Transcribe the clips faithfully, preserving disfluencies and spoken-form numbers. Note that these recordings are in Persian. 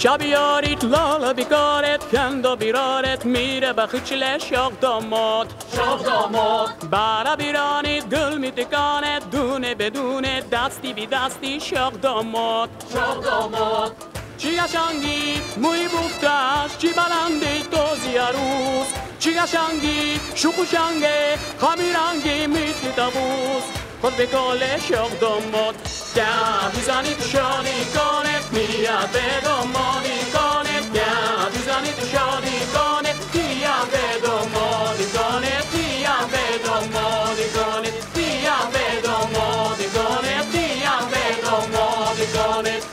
شبیاریت لالا بیکارت کند و بیرارت میره به خیچل شاق داماد شاق داماد برا بیرانیت گل میتکانت دونه بدونه دستی بی دستی شاق داماد شاق داماد چی قشنگی موی بوفتش چی بلندی توزی عروس چی قشنگی شوخوشنگه خمیرنگی میتی تابوس خود به کاله شاق داماد گه میزنی تو شادی کانت میاد به دامادی کانت گه میزنی تو شادی کانت میاد به دامادی کانت میاد به دامادی کانت میاد به دامادی کانت میاد به دامادی کانت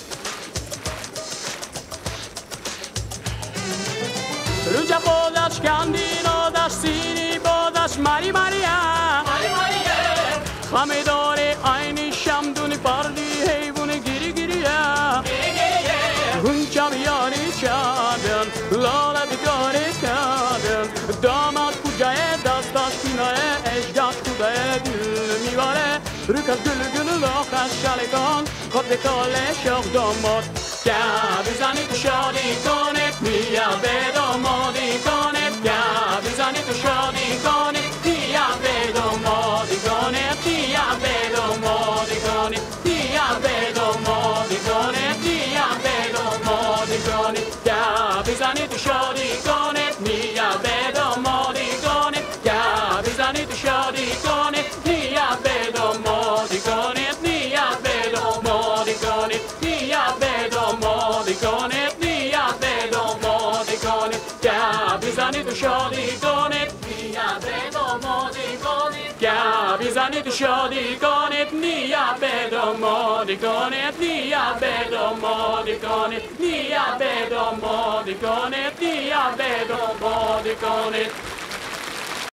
رو جفادش کندین آدش سینی بادش مری مریم مری مریم خمه داره عینی شمدونی پردی حیوان گیری گیریه گیری گیریه اون چمیانی چادن لاله بیداره کردن داماد کجای دستاش پینای اشگاش کجای دل میباره رکت گل گل لاخش شلگان خود بکاله شاق داماد گه بزنی تو شادی کنه میا به دامادی کنه گه بزنی تو شادی کنه میا به دامادی کنه میا به دامادی کنه میا به دامادی کنه میا به دامادی کنه گه بزنی تو شادی کنه میا به دامادی کنه گه بزنی تو شادی کنه میا به دامادی کنه میا به دامادی کنه میا به دامادی کنه میا به دامادی کنه گه بزنی تو شادی کنه میا به دامادی کنه گه بزنی تو شادی کنه میا به دامادی کنه میا به دامادی کنه میا به دامادی کنه میا به دامادی کنه